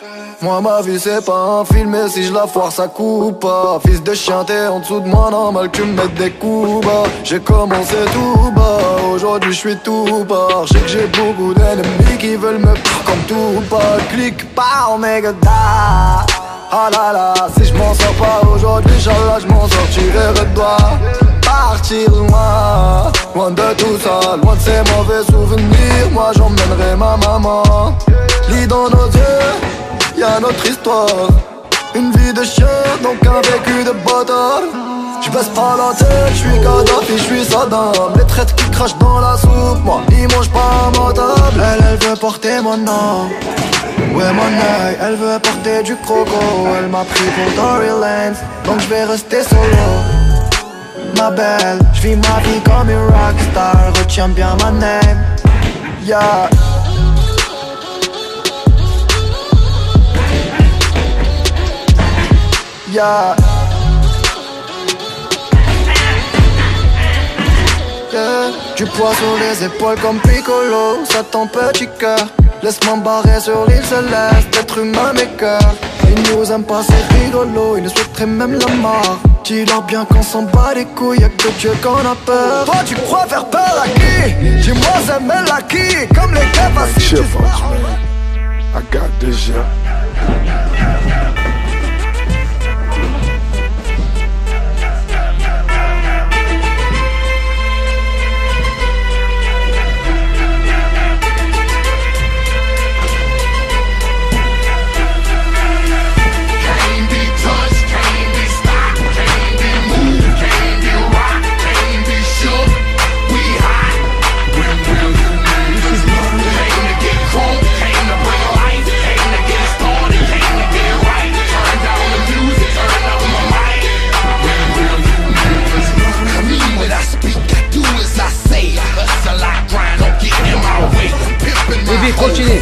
Moi ma vie c'est pas un film et si je la foire ça coupe pas. Fils de chien t'es en dessous de moi, normal que tu me mettes des coups bas. J'ai commencé tout bas, aujourd'hui je suis tout bas. Je sais que j'ai beaucoup d'ennemis qui veulent me faire comme tout pas. Clique pas en méga da. Ah là là, si je m'en sors pas aujourd'hui, Inch'Allah je m'en sortirai de toi. Partir loin, loin de tout ça, loin de ces mauvais souvenirs. Moi j'emmènerai ma maman. Lis dans nos yeux, y'a notre histoire. Une vie de chien, donc un vécu de bâtard. J'baisse pas la tête, j'suis Kadhafi, j'suis Saddam. Les traites qui crachent dans la soupe, moi ils mangent pas à ma table. Elle veut porter mon nom. Ouais mon œil, elle veut porter du croco. Elle m'a pris pour Tory Lanez, donc j'vais rester solo. Ma belle, j'vis ma vie comme une rockstar. Retiens bien ma name, yeah. Yeah. Yeah. Du poids sur les épaules comme Piccolo. Ça ton petit cœur. Laisse-moi barrer sur l'île céleste. Être humain mes cœurs. Ils nous aiment pas c'est rigolo. Ils nous souhaiteraient même la mort. Dis-leur bien qu'on s'en bat les couilles. Y'a que Dieu qu'on a peur. Toi tu crois faire peur à qui? Dis-moi c'est Melaki. Comme les gars faciles. I got this shit. Continue.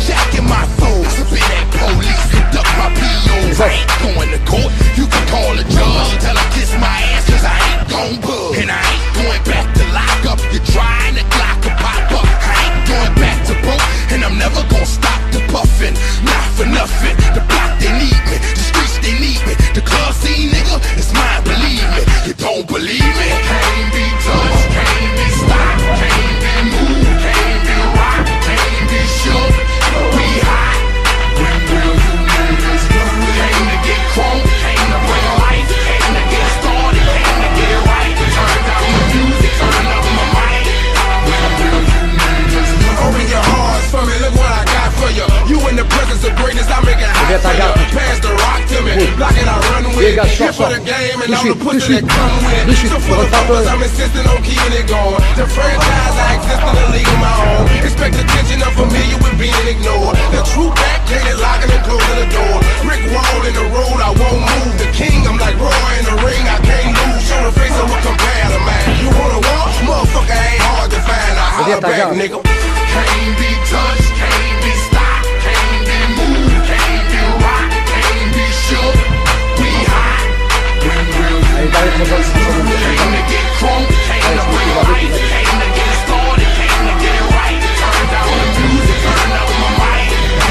Expect attention, I'm familiar with being ignored. The true back, locking and closing the door. Brick wall in the road, I won't move. The king, I'm like Roy in the ring, I can't lose. Show the face, I will compare to man. You wanna walk? Motherfucker ain't hard to find. I holler back, nigga. Can't be touched, can't be stopped, can't be moved, can't be rocked, can't be shook. We hot. When will you came to get crunk, came to bring life, came to get started, came to get right. Turn down the music, turn up my mic.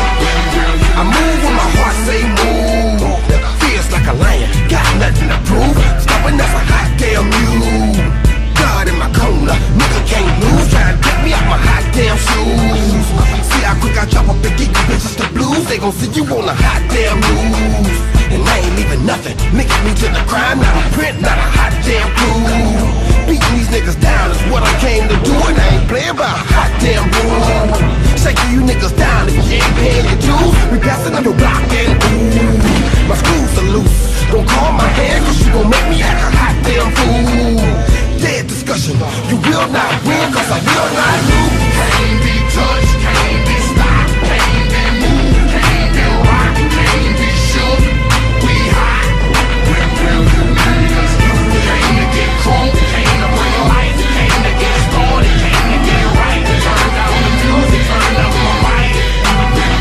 I move when my heart say move. Feels like a lion, got nothing to prove. Stopping that's a hot damn mule. God in my corner, nigga can't lose. Trying to get me out my hot damn shoes. See how quick I drop up and get you bitches the blues. They gon' see you on a hot damn news. And I ain't leaving nothing, mixing me to the crime. Not a print, not a hot damn clue. Beating these niggas down is what I came to do. And I ain't playing by a hot damn rule. Shaking you niggas down if you ain't paying your dues. We passing on your block and ooh, my screws are loose. Don't call my hand cause you gon' make me act a hot damn fool. Dead discussion, you will not win cause I will not lose. Can't be touched, can't be stopped, can't be moved, can't be rocked, can't be shook. We hot. When will you niggas came to get crunk, came to bring life, came to get started, came to get right. Turn down the music, turn up my mic.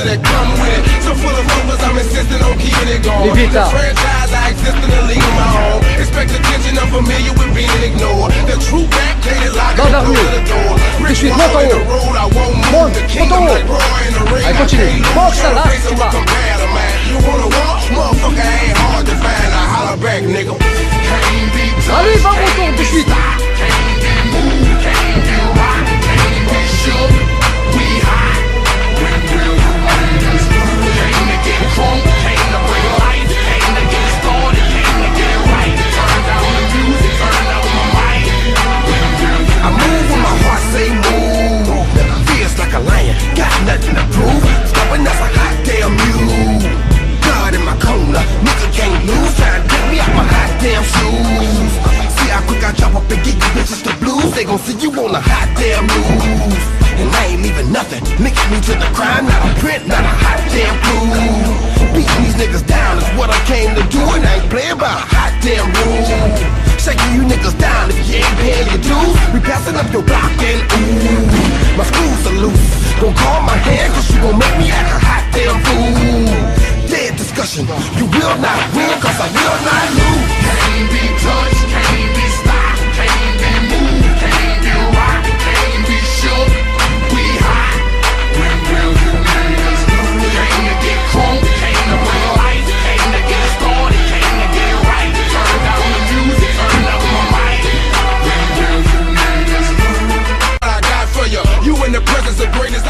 pressure that come with it. So full of focus, I'm insisting on keeping it going. The franchise, I exist in a league of my own. Expect attention, I'm familiar with being ignored. The true back, gated lock and close the door. Rich wall in the road, I won't move. The kingdom like Roy in the ring. I can't lose. Show the face of a compare, man. You wanna walk? Motherfucker ain't hard to find. I holler back, nigga. Can't be touched. Allez, va retour de suite. Can't be moved, can't be rocked, can't be shook. We hot. When will you leave this room? Came to get drunk, came to bring life, came to get started, came to get right. Turn down the music, turn up my mic. I move when my heart say move. Fierce like a lion, got nothing to prove. Stubborn as a hot damn mule. God in my corner, nigga can't lose. Try to get me out my hot damn shoes. See how quick I drop up and get you bitches the blues. They gon' see you on a hot damn move. And I ain't leaving nothing. Linking me to the crime, not a print, not a hot damn clue. Beating these niggas down is what I came to do. And I ain't playing by a hot damn rule. Shaking you niggas down if you ain't paying your dues. We passing up your block and ooh, my screws are loose. Don't call my hand cause you gon' make me